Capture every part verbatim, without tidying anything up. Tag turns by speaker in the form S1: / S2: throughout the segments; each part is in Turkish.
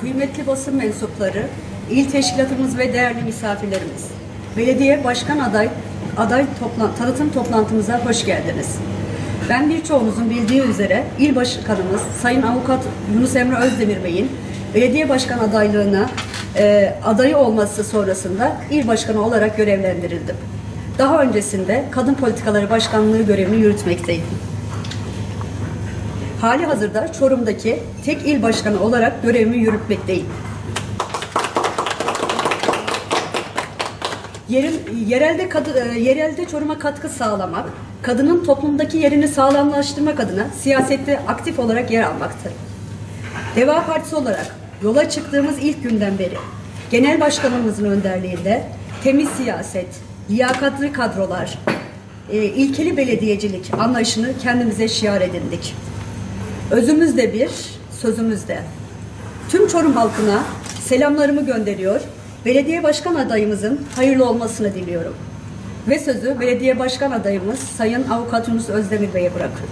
S1: kıymetli basın mensupları, il teşkilatımız ve değerli misafirlerimiz, belediye başkan aday aday toplan, tanıtım toplantımıza hoş geldiniz. Ben birçoğunuzun bildiği üzere il başkanımız Sayın Avukat Yunus Emre Özdemir Bey'in belediye başkan adaylığına e, adayı olması sonrasında il başkanı olarak görevlendirildim. Daha öncesinde Kadın Politikaları Başkanlığı görevini yürütmekteydim. Hali hazırda Çorum'daki tek il başkanı olarak görevimi yürütmekteyim. Yerin, yerelde, kadı, yerelde Çorum'a katkı sağlamak, kadının toplumdaki yerini sağlamlaştırmak adına siyasette aktif olarak yer almaktır. Deva Partisi olarak yola çıktığımız ilk günden beri Genel Başkanımızın önderliğinde temiz siyaset, liyakatli kadrolar, e, ilkeli belediyecilik anlayışını kendimize şiar edindik. Özümüz de bir, sözümüz de. Tüm Çorum halkına selamlarımı gönderiyor, belediye başkan adayımızın hayırlı olmasını diliyorum. Ve sözü belediye başkan adayımız Sayın Avukat Yunus Özdemir Bey'e bırakıyorum.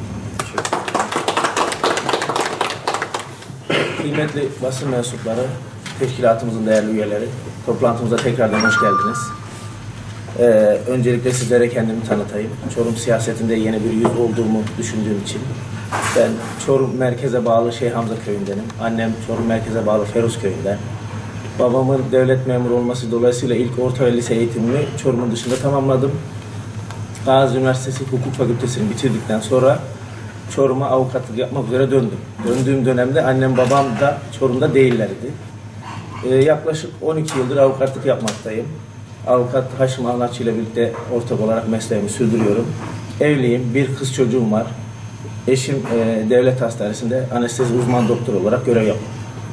S2: Kıymetli basın mensupları, teşkilatımızın değerli üyeleri, toplantımıza tekrardan hoş geldiniz. Ee, öncelikle sizlere kendimi tanıtayım. Çorum siyasetinde yeni bir yüz olduğumu düşündüğüm için. Ben Çorum merkeze bağlı Şeyh Hamza köyündenim. Annem Çorum merkeze bağlı Feruz köyünden. Babamın devlet memuru olması dolayısıyla ilk orta ve lise eğitimimi Çorum'un dışında tamamladım. Gazi Üniversitesi Hukuk Fakültesini bitirdikten sonra Çorum'a avukatlık yapmak üzere döndüm. Döndüğüm dönemde annem babam da Çorum'da değillerdi. Ee, yaklaşık on iki yıldır avukatlık yapmaktayım. Avukat Haşim Anlatçı ile birlikte ortak olarak mesleğimi sürdürüyorum. Evliyim, bir kız çocuğum var. Eşim e, devlet hastanesinde anestezi uzman doktor olarak görev yapıyor.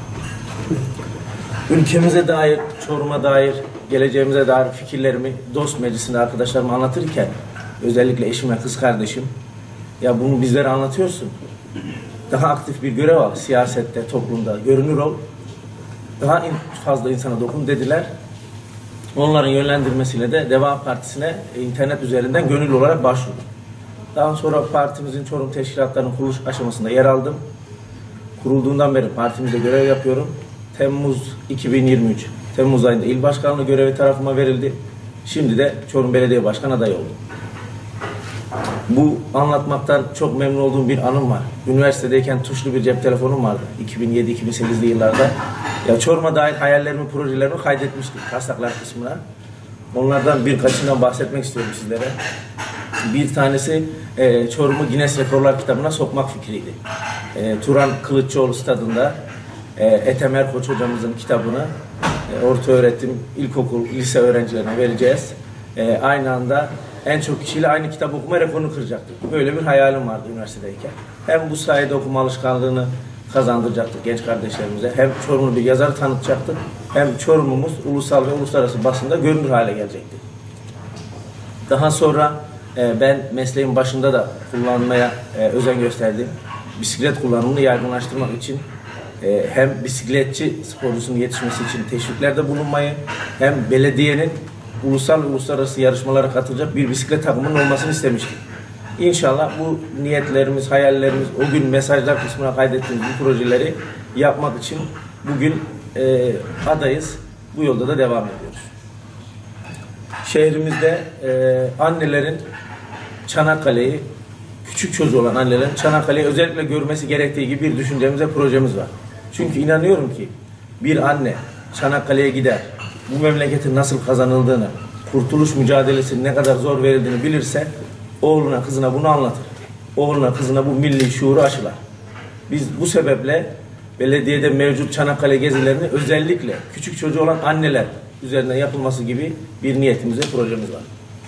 S2: Ülkemize dair, Çorum'a dair, geleceğimize dair fikirlerimi dost meclisinde arkadaşlarıma anlatırken özellikle eşim ve kız kardeşim, ya bunu bizlere anlatıyorsun, daha aktif bir görev al siyasette, toplumda, görünür ol, daha fazla insana dokun dediler. Onların yönlendirmesiyle de Deva Partisi'ne internet üzerinden gönüllü olarak başvurdum. Daha sonra partimizin Çorum teşkilatlarının kuruluş aşamasında yer aldım. Kurulduğundan beri partimizde görev yapıyorum. Temmuz iki bin yirmi üç, Temmuz ayında il başkanlığı görevi tarafıma verildi. Şimdi de Çorum Belediye Başkanı adayı oldum. Bu anlatmaktan çok memnun olduğum bir anım var. Üniversitedeyken tuşlu bir cep telefonum vardı. iki bin yedi iki bin sekizli yıllarda. Ya Çorum'a dair hayallerimi, projelerimi kaydetmiştim taslaklar kısmına. Onlardan birkaçından bahsetmek istiyorum sizlere. Bir tanesi e, Çorum'u Guinness Rekorlar kitabına sokmak fikriydi. E, Turan Kılıççıoğlu stadında e, Ethem Erkoç hocamızın kitabını e, orta öğretim, ilkokul, lise öğrencilerine vereceğiz. E, aynı anda en çok kişiyle aynı kitap okuma rekorunu kıracaktık. Böyle bir hayalim vardı üniversitedeyken. Hem bu sayede okuma alışkanlığını kazandıracaktık genç kardeşlerimize. Hem Çorumlu bir yazarı tanıtacaktık. Hem Çorum'umuz ulusal ve uluslararası basında görünür hale gelecekti. Daha sonra e, ben mesleğin başında da kullanmaya e, özen gösterdim. Bisiklet kullanımını yaygınlaştırmak için e, hem bisikletçi sporcusunun yetişmesi için teşviklerde bulunmayı, hem belediyenin ulusal ve uluslararası yarışmalara katılacak bir bisiklet takımının olmasını istemiştik. İnşallah bu niyetlerimiz, hayallerimiz, o gün mesajlar kısmına kaydettiğimiz bu projeleri yapmak için bugün e, adayız. Bu yolda da devam ediyoruz. Şehrimizde e, annelerin Çanakkale'yi, küçük çocuğu olan annelerin Çanakkale'yi özellikle görmesi gerektiği gibi bir düşüncemiz ve projemiz var. Çünkü inanıyorum ki bir anne Çanakkale'ye gider, bu memleketin nasıl kazanıldığını, kurtuluş mücadelesinin ne kadar zor verildiğini bilirse oğluna, kızına bunu anlatır. Oğluna, kızına bu milli şuuru aşılar. Biz bu sebeple belediyede mevcut Çanakkale gezilerini özellikle küçük çocuğu olan anneler üzerinden yapılması gibi bir niyetimiz ve projemiz var.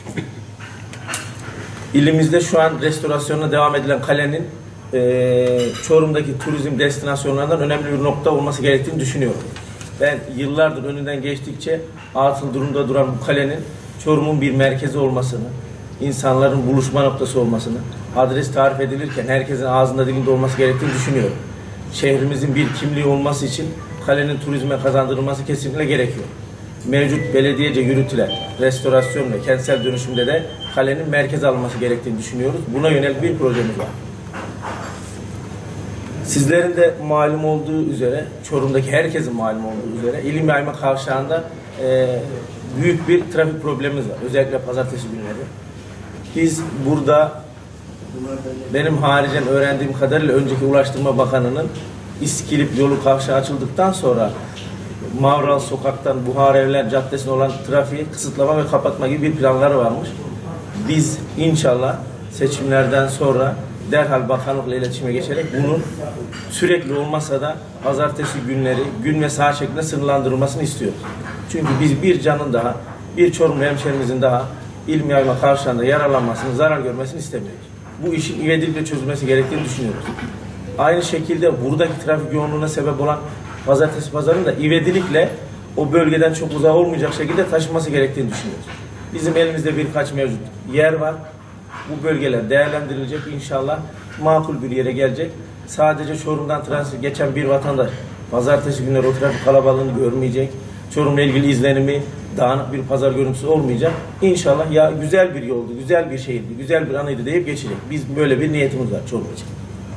S2: İlimizde şu an restorasyonuna devam edilen kalenin e, Çorum'daki turizm destinasyonlarından önemli bir nokta olması gerektiğini düşünüyorum. Ben yıllardır önünden geçtikçe atıl durumda duran bu kalenin Çorum'un bir merkezi olmasını, insanların buluşma noktası olmasını, adres tarif edilirken herkesin ağzında dilinde olması gerektiğini düşünüyorum. Şehrimizin bir kimliği olması için kalenin turizme kazandırılması kesinlikle gerekiyor. Mevcut belediyece yürütülen restorasyon ve kentsel dönüşümde de kalenin merkeze alınması gerektiğini düşünüyoruz. Buna yönelik bir projemiz var. Sizlerin de malum olduğu üzere, Çorum'daki herkesin malum olduğu üzere İlim Yayma Kavşağı'nda e, büyük bir trafik problemimiz var. Özellikle pazartesi günleri. Biz burada benim haricen öğrendiğim kadarıyla önceki Ulaştırma Bakanı'nın İskilip yolu kavşağı açıldıktan sonra Mavral Sokak'tan Buharevler Caddesi'ne olan trafiği kısıtlama ve kapatma gibi bir planları varmış. Biz inşallah seçimlerden sonra derhal bakanlıkla iletişime geçerek bunun sürekli olmasa da pazartesi günleri gün ve saat şeklinde sınırlandırılmasını istiyoruz. Çünkü biz bir canın daha, bir Çorum hemşehrimizin daha İlim Yayma Kavşağı'nda yaralanmasını, zarar görmesini istemiyoruz. Bu işin ivedilikle çözülmesi gerektiğini düşünüyoruz. Aynı şekilde buradaki trafik yoğunluğuna sebep olan pazartesi pazarının da ivedilikle o bölgeden çok uzak olmayacak şekilde taşınması gerektiğini düşünüyoruz. Bizim elimizde birkaç mevcut yer var. Bu bölgeler değerlendirilecek, inşallah makul bir yere gelecek. Sadece Çorum'dan transit geçen bir vatandaş pazartesi günleri o trafik kalabalığını görmeyecek. Çorum'la ilgili izlenimi dağınık bir pazar görüntüsü olmayacak. İnşallah ya güzel bir yoldu, güzel bir şehirdi, güzel bir anıydı deyip geçecek. Biz böyle bir niyetimiz var Çorum için.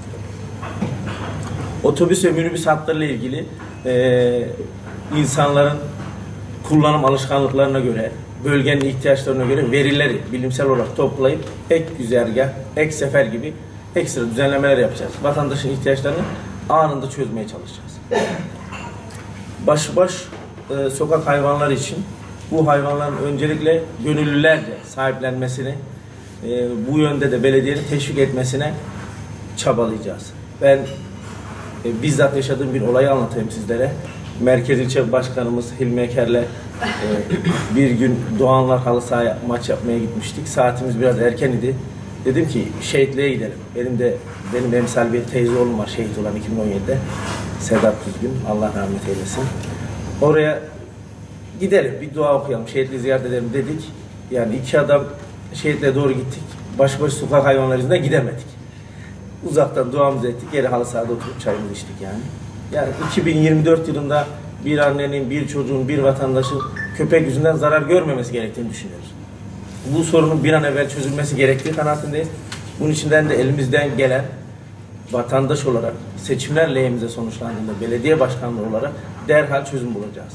S2: Otobüs ve minibüs hatlarıyla ilgili e, insanların kullanım alışkanlıklarına göre, bölgenin ihtiyaçlarına göre verileri bilimsel olarak toplayıp ek güzergah, ek sefer gibi ekstra düzenlemeler yapacağız. Vatandaşın ihtiyaçlarını anında çözmeye çalışacağız. Başıbaş e, sokak hayvanları için bu hayvanların öncelikle gönüllülerce sahiplenmesini, e, bu yönde de belediyenin teşvik etmesine çabalayacağız. Ben e, bizzat yaşadığım bir olayı anlatayım sizlere. Merkez İlçe Başkanımız Hilmi Eker'le e, bir gün Doğanlar halı sahaya maç yapmaya gitmiştik. Saatimiz biraz erken idi. Dedim ki şehitliğe gidelim. Benim de benim emsal bir teyze oğlum var şehit olan iki bin on yedide. Sedat Düzgün. Allah rahmet eylesin. Oraya gidelim. Bir dua okuyalım. Şehitliği ziyaret edelim dedik. Yani iki adam şehitliğe doğru gittik. Başbaşı sokak hayvanları yüzünden gidemedik. Uzaktan duamızı ettik. Geri halı sahada oturup çayımızı içtik yani. Yani iki bin yirmi dört yılında bir annenin, bir çocuğun, bir vatandaşın köpek yüzünden zarar görmemesi gerektiğini düşünüyoruz. Bu sorunun bir an evvel çözülmesi gerektiği kanaatindeyiz. Bunun içinden de elimizden gelen vatandaş olarak seçimler lehimize sonuçlandığında belediye başkanlığı olarak derhal çözüm bulacağız.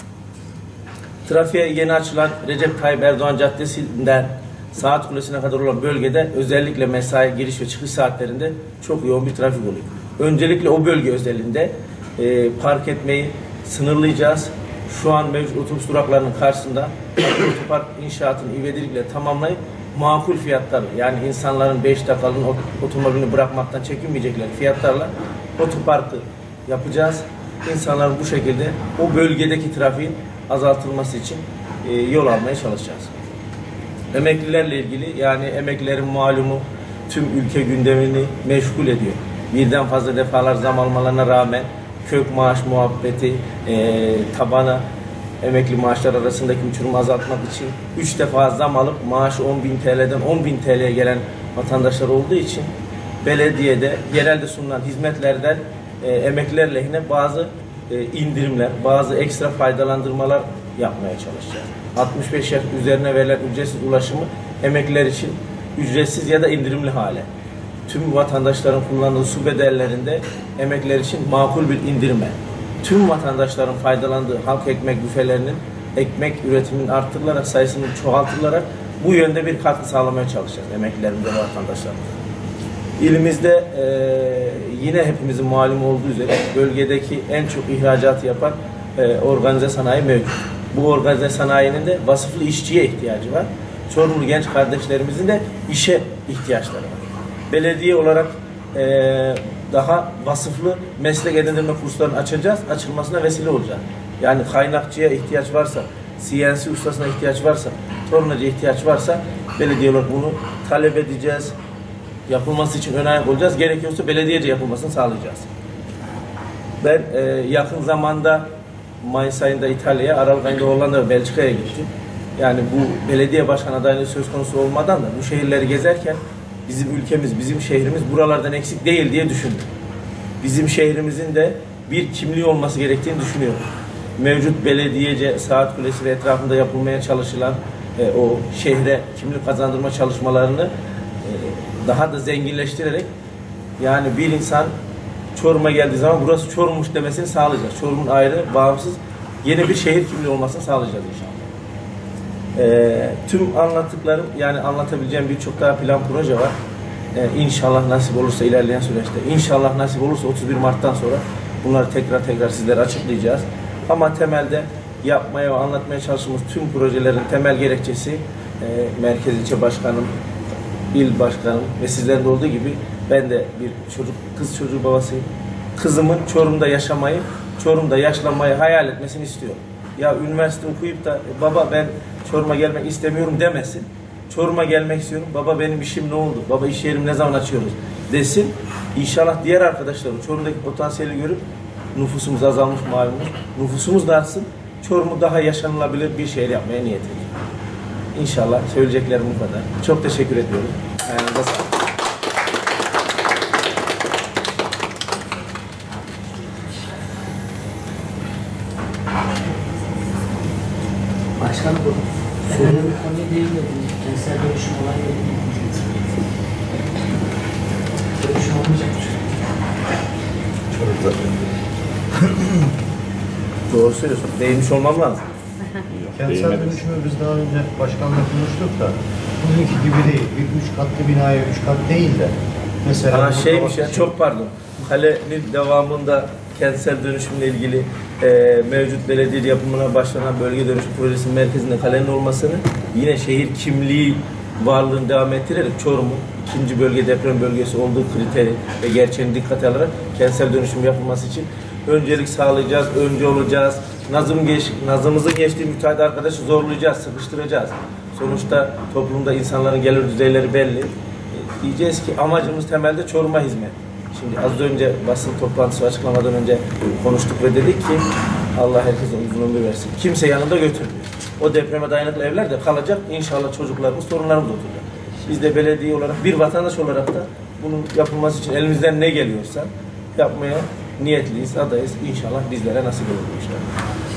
S2: Trafiğe yeni açılan Recep Tayyip Erdoğan Caddesi'nden Saat Kulesi'ne kadar olan bölgede özellikle mesai giriş ve çıkış saatlerinde çok yoğun bir trafik oluyor. Öncelikle o bölge özelinde e, park etmeyi sınırlayacağız. Şu an mevcut otobüs duraklarının karşısında otopark inşaatını ivedilikle tamamlayıp makul fiyatlarla, yani insanların beş dakikalığına otomobilini bırakmaktan çekinmeyecekler fiyatlarla otoparkı yapacağız. İnsanların bu şekilde o bölgedeki trafiğin azaltılması için e, yol almaya çalışacağız. Emeklilerle ilgili, yani emeklilerin malumu tüm ülke gündemini meşgul ediyor. Birden fazla defalar zam almalarına rağmen kök maaş muhabbeti, e, tabana emekli maaşlar arasındaki uçurumu azaltmak için üç defa zam alıp maaşı on bin T L'den on bin T L'ye gelen vatandaşlar olduğu için belediyede yerelde sunulan hizmetlerden e, emekliler lehine bazı e, indirimler, bazı ekstra faydalandırmalar yapmaya çalışacağız. altmış beş yaş üzerine verilen ücretsiz ulaşımı emekliler için ücretsiz ya da indirimli hale. Tüm vatandaşların kullandığı su bedellerinde emekliler için makul bir indirme. Tüm vatandaşların faydalandığı halk ekmek büfelerinin ekmek üretiminin arttırılarak, sayısının çoğaltılarak bu yönde bir katkı sağlamaya çalışacağız emeklilerimize ve vatandaşlarımıza. İlimizde e, yine hepimizin malum olduğu üzere bölgedeki en çok ihracatı yapan e, organize sanayi mevcut. Bu organize sanayinin de vasıflı işçiye ihtiyacı var. Çorumlu genç kardeşlerimizin de işe ihtiyaçları var. Belediye olarak e, daha vasıflı meslek edindirme kurslarını açacağız, açılmasına vesile olacağız. Yani kaynakçıya ihtiyaç varsa, C N C ustasına ihtiyaç varsa, tornacıya ihtiyaç varsa belediye olarak bunu talep edeceğiz. Yapılması için ön ayak olacağız. Gerekiyorsa belediyece yapılmasını sağlayacağız. Ben e, yakın zamanda Mayıs ayında İtalya'ya, Aralık ayında Hollanda ve Belçika'ya gittim. Yani bu belediye başkan adaylığı söz konusu olmadan da bu şehirleri gezerken bizim ülkemiz, bizim şehrimiz buralardan eksik değil diye düşündüm. Bizim şehrimizin de bir kimliği olması gerektiğini düşünüyorum. Mevcut belediyece Saat Kulesi ve etrafında yapılmaya çalışılan e, o şehre kimlik kazandırma çalışmalarını e, daha da zenginleştirerek, yani bir insan Çorum'a geldiği zaman burası Çorum'muş demesini sağlayacağız. Çorum'un ayrı, bağımsız yeni bir şehir kimliği olmasını sağlayacağız inşallah. Ee, tüm anlattıklarım, yani anlatabileceğim birçok daha plan proje var. Ee, inşallah nasip olursa ilerleyen süreçte, inşallah nasip olursa otuz bir Mart'tan sonra bunları tekrar tekrar sizlere açıklayacağız. Ama temelde yapmaya ve anlatmaya çalıştığımız tüm projelerin temel gerekçesi e, Merkez İlçe Başkanım, İl Başkanım ve sizlerin de olduğu gibi ben de bir çocuk, kız çocuğu babasıyım. Kızımın Çorum'da yaşamayı, Çorum'da yaşlanmayı hayal etmesini istiyorum. Ya üniversite okuyup da baba ben Çorum'a gelmek istemiyorum demesin. Çorum'a gelmek istiyorum. Baba benim işim ne oldu? Baba iş yerimi ne zaman açıyoruz? Desin. İnşallah diğer arkadaşlarım Çorum'daki potansiyeli görüp nüfusumuz azalmış malumunuz. Nüfusumuz da artsın. Çorum'u daha yaşanılabilir bir şehir yapmaya niyet ediyorum. İnşallah söyleyeceklerim bu kadar. Çok teşekkür ediyorum. Ayağınıza sağlık.
S3: Başkanım bu. Önemli bir konuya değinmediniz. Kentsel dönüşüm olayları değil. Dönüşüm olmayacak mı?
S2: Doğru söylüyorsun. Değinmiş olmam lazım.
S4: Kentsel dönüşümü biz daha önce başkanla konuştuk da bugünkü gibi değil. Bir üç katlı binaya üç kat değil de mesela...
S2: Aa, şeymiş ya, çok pardon. Kalenin devamında kentsel dönüşümle ilgili e, mevcut belediye yapımına başlanan bölge dönüşüm projesinin merkezinde kalenin olmasını yine şehir kimliği varlığını devam ettirerek Çorum'un ikinci bölge deprem bölgesi olduğu kriteri ve gerçeğini dikkate alarak kentsel dönüşüm yapılması için öncelik sağlayacağız, önce olacağız. Nazım geç, nazımızın geçtiği müteahhit arkadaşı zorlayacağız, sıkıştıracağız. Sonuçta toplumda insanların gelir düzeyleri belli. E, diyeceğiz ki amacımız temelde Çorum'a hizmet. Şimdi az önce basın toplantısı açıklamadan önce konuştuk ve dedik ki Allah herkese uzun ömür versin. Kimse yanında götürmüyor. O depreme dayanıklı evler de kalacak. İnşallah çocuklarımız, torunlarımız oturacak. Biz de belediye olarak, bir vatandaş olarak da bunun yapılması için elimizden ne geliyorsa yapmaya niyetliyiz, adayız. İnşallah bizlere nasip olur bu işler.